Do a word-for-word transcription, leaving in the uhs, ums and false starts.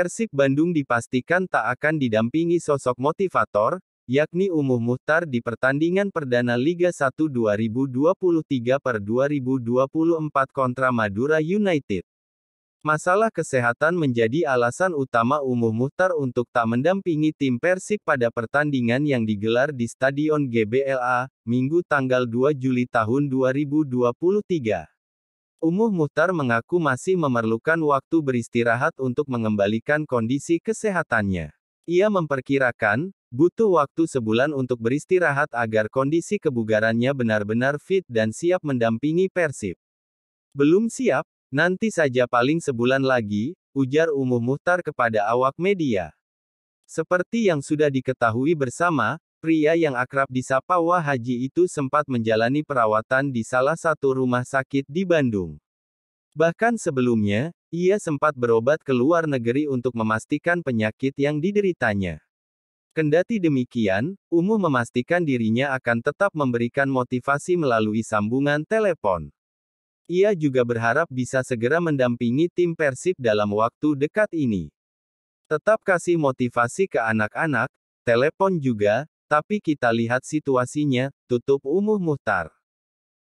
Persib Bandung dipastikan tak akan didampingi sosok motivator, yakni Umuh Muchtar di pertandingan perdana Liga satu dua ribu dua puluh tiga per dua ribu dua puluh empat kontra Madura United. Masalah kesehatan menjadi alasan utama Umuh Muchtar untuk tak mendampingi tim Persib pada pertandingan yang digelar di Stadion G B L A, Minggu tanggal dua Juli tahun dua ribu dua puluh tiga. Umuh Muchtar mengaku masih memerlukan waktu beristirahat untuk mengembalikan kondisi kesehatannya. Ia memperkirakan, butuh waktu sebulan untuk beristirahat agar kondisi kebugarannya benar-benar fit dan siap mendampingi Persib. Belum siap? Nanti saja paling sebulan lagi, ujar Umuh Muchtar kepada awak media. Seperti yang sudah diketahui bersama, pria yang akrab disapa Wah Haji itu sempat menjalani perawatan di salah satu rumah sakit di Bandung. Bahkan sebelumnya, ia sempat berobat ke luar negeri untuk memastikan penyakit yang dideritanya. Kendati demikian, Umuh memastikan dirinya akan tetap memberikan motivasi melalui sambungan telepon. Ia juga berharap bisa segera mendampingi tim Persib dalam waktu dekat ini. Tetap kasih motivasi ke anak-anak, telepon juga, tapi kita lihat situasinya, tutup Umuh Muchtar.